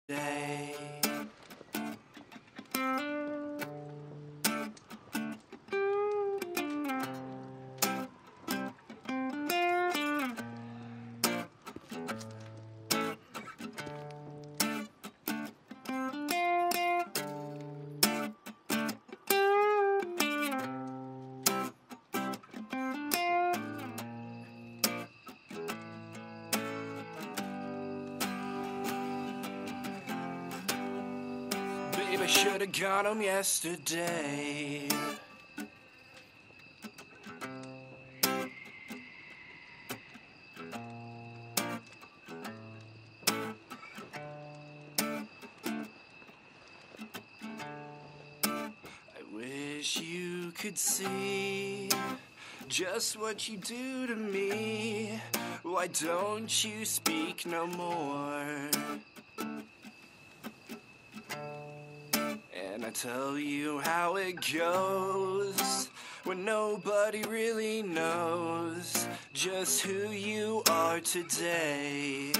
day. Babe, I should've got home yesterday. I wish you could see just what you do to me. Why don't you speak no more? And I tell you how it goes when nobody really knows just who you are today.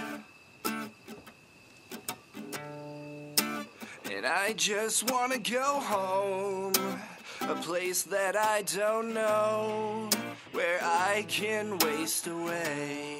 And I just wanna go home, a place that I don't know, where I can waste away.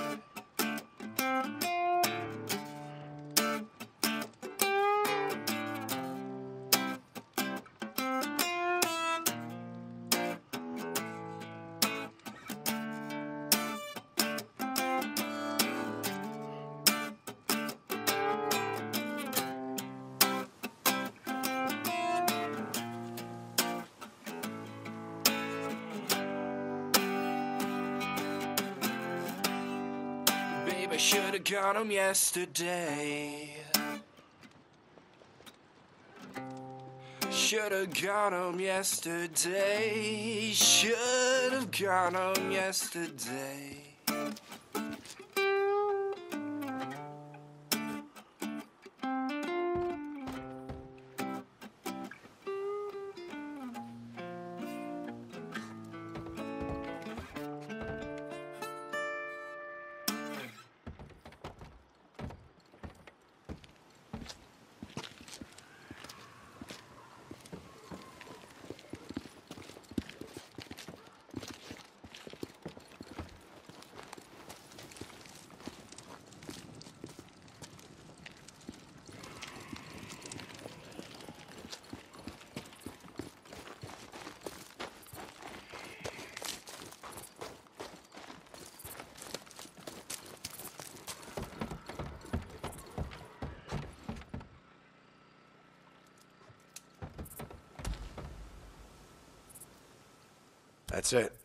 I should've got home yesterday. Should've got home yesterday. Should've got home yesterday. That's it.